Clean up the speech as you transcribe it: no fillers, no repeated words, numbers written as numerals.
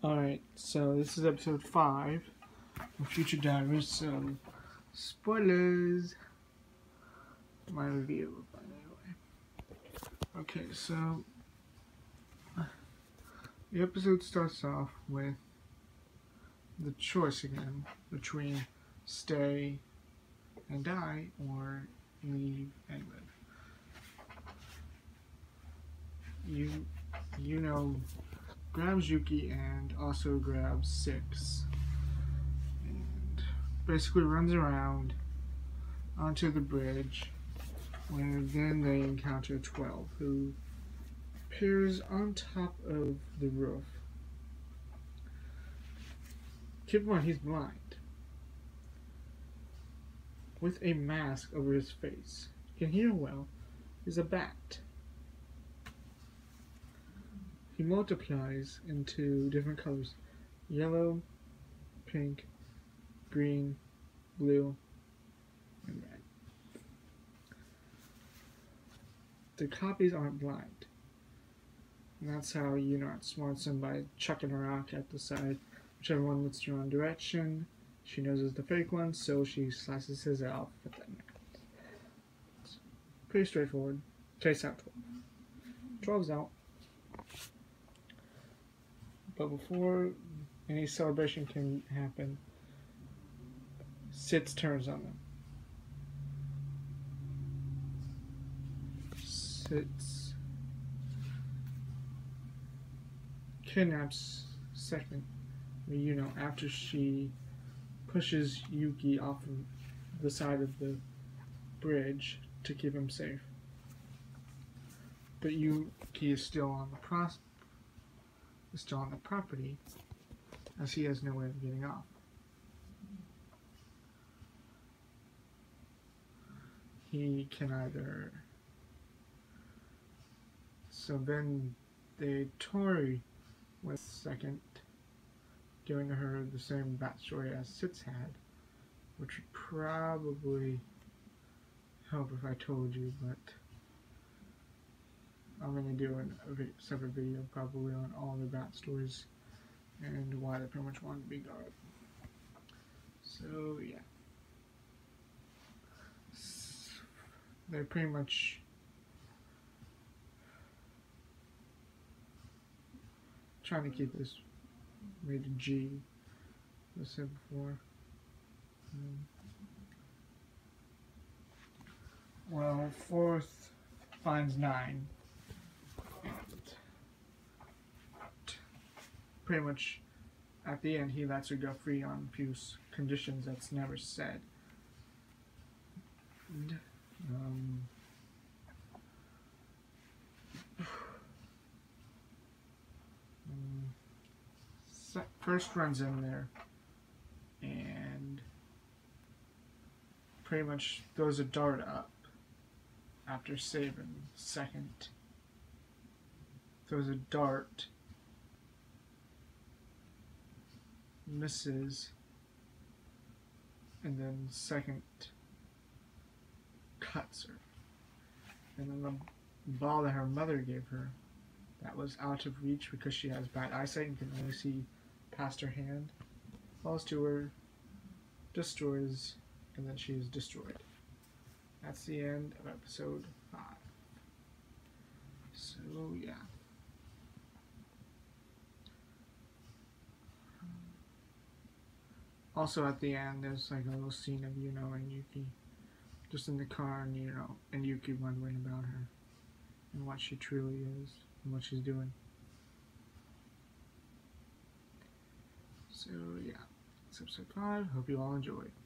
Alright, so this is episode 5 of Future Divers, so spoilers. My review, but anyway. Okay, so the episode starts off with the choice again between stay and die or leave and live. Yuno grabs Yuki and also grabs 6 and basically runs around onto the bridge, where then they encounter 12, who appears on top of the roof. Keep in mind, he's blind, with a mask over his face. He can hear well. He's a bat. He multiplies into different colors: yellow, pink, green, blue, and red. The copies aren't blind. And that's how Yuno outsmarts them, by chucking a rock at the side. Whichever one looks the wrong direction, she knows it's the fake one, so she slices his head off with that knife. It's pretty straightforward. Chase out 12. 12's out. But before any celebration can happen, Sitz turns on them. Sitz kidnaps Yuno after she pushes Yuki off of the side of the bridge to keep him safe. But Yuki is still on the property, as he has no way of getting off. He can either... So then they toy with second, giving her the same backstory as Sitz had, which would probably help if I told you, but I'm going to do a separate video probably on all the backstories and why they pretty much wanted to be guard. So yeah, they're pretty much trying to keep this rated G, as I said before. Well, fourth finds 9. Pretty much at the end, he lets her go free on a few conditions that's never said. And, first runs in there and pretty much throws a dart up after saving. Second throws a dart, misses, and then second cuts her. And then the ball that her mother gave her, that was out of reach because she has bad eyesight and can only see past her hand, falls to her, destroys, and then she is destroyed. That's the end of episode 5. So yeah. Also at the end, there's like a little scene of Yuno and Yuki just in the car, and and Yuki wondering about her and what she truly is and what she's doing. So yeah, that's episode 5. Hope you all enjoyed.